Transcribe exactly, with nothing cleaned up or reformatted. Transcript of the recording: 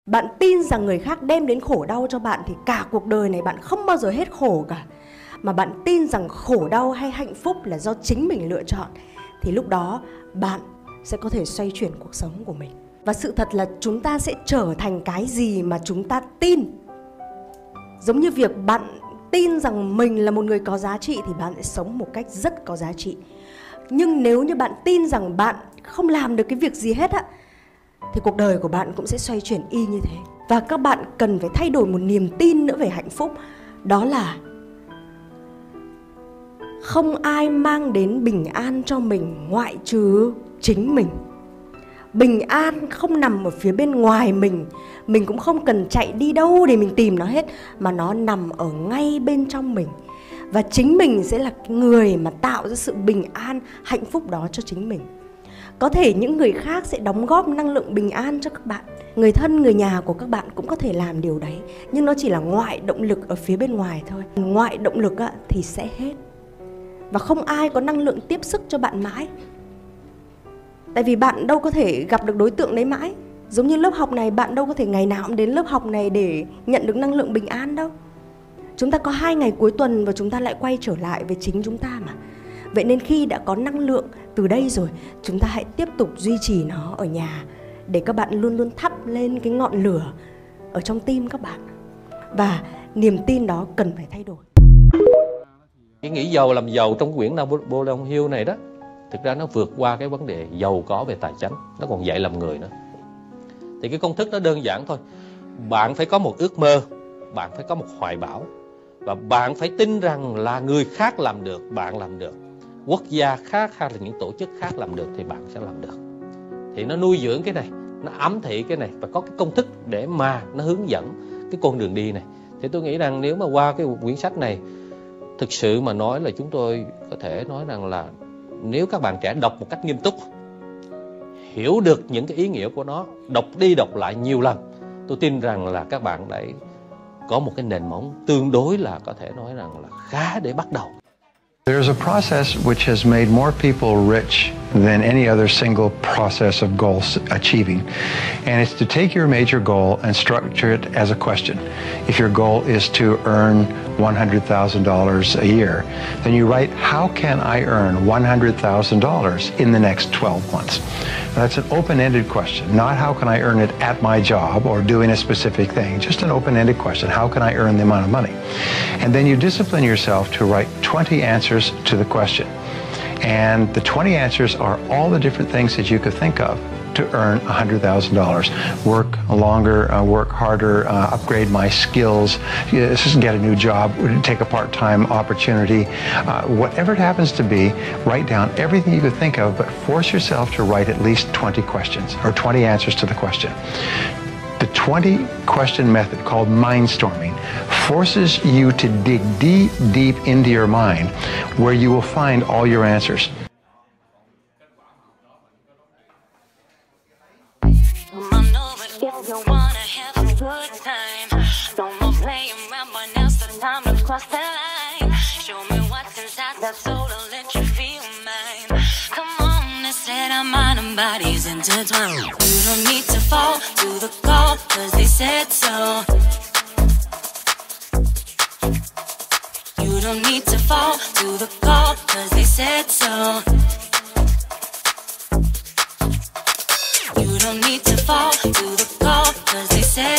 Bạn tin rằng người khác đem đến khổ đau cho bạn thì cả cuộc đời này bạn không bao giờ hết khổ cả. Mà bạn tin rằng khổ đau hay hạnh phúc là do chính mình lựa chọn, thì lúc đó bạn sẽ có thể xoay chuyển cuộc sống của mình. Và sự thật là chúng ta sẽ trở thành cái gì mà chúng ta tin. Giống như việc bạn tin rằng mình là một người có giá trị thì bạn sẽ sống một cách rất có giá trị. Nhưng nếu như bạn tin rằng bạn không làm được cái việc gì hết á, thì cuộc đời của bạn cũng sẽ xoay chuyển y như thế. Và các bạn cần phải thay đổi một niềm tin nữa về hạnh phúc. Đó là không ai mang đến bình an cho mình ngoại trừ chính mình. Bình an không nằm ở phía bên ngoài mình. Mình cũng không cần chạy đi đâu để mình tìm nó hết, mà nó nằm ở ngay bên trong mình. Và chính mình sẽ là người mà tạo ra sự bình an, hạnh phúc đó cho chính mình. Có thể những người khác sẽ đóng góp năng lượng bình an cho các bạn. Người thân, người nhà của các bạn cũng có thể làm điều đấy. Nhưng nó chỉ là ngoại động lực ở phía bên ngoài thôi. Ngoại động lực thì sẽ hết. Và không ai có năng lượng tiếp sức cho bạn mãi. Tại vì bạn đâu có thể gặp được đối tượng đấy mãi. Giống như lớp học này, bạn đâu có thể ngày nào cũng đến lớp học này để nhận được năng lượng bình an đâu. Chúng ta có hai ngày cuối tuần và chúng ta lại quay trở lại với chính chúng ta mà. Vậy nên khi đã có năng lượng từ đây rồi, chúng ta hãy tiếp tục duy trì nó ở nhà, để các bạn luôn luôn thắp lên cái ngọn lửa ở trong tim các bạn. Và niềm tin đó cần phải thay đổi. Cái nghĩ giàu làm giàu trong quyển Napoleon Hill này đó, thực ra nó vượt qua cái vấn đề giàu có về tài chính, nó còn dạy làm người nữa. Thì cái công thức nó đơn giản thôi. Bạn phải có một ước mơ, bạn phải có một hoài bão, và bạn phải tin rằng là người khác làm được, bạn làm được, quốc gia khác hay là những tổ chức khác làm được thì bạn sẽ làm được. Thì nó nuôi dưỡng cái này, nó ám thị cái này, và có cái công thức để mà nó hướng dẫn cái con đường đi này. Thì tôi nghĩ rằng nếu mà qua cái quyển sách này, thực sự mà nói là chúng tôi có thể nói rằng là nếu các bạn trẻ đọc một cách nghiêm túc, hiểu được những cái ý nghĩa của nó, đọc đi đọc lại nhiều lần, tôi tin rằng là các bạn đã có một cái nền móng tương đối là có thể nói rằng là khá để bắt đầu. There's a process which has made more people rich than any other single process of goal achieving. And it's to take your major goal and structure it as a question. If your goal is to earn one hundred thousand dollars a year, then you write, how can I earn one hundred thousand dollars in the next twelve months? That's an open-ended question, not how can I earn it at my job or doing a specific thing, just an open-ended question, how can I earn the amount of money? And then you discipline yourself to write twenty answers to the question. And the twenty answers are all the different things that you could think of to earn one hundred thousand dollars. Work longer, uh, work harder, uh, upgrade my skills, just get a new job, take a part-time opportunity. Uh, whatever it happens to be, write down everything you could think of, but force yourself to write at least twenty questions or twenty answers to the question. The twenty question method, called mindstorming, forces you to dig deep, deep into your mind where you will find all your answers. Bodies intertwined. You don't need to fall to the call, cause they said so. You don't need to fall to the call, cause they said so. You don't need to fall to the call, cause they said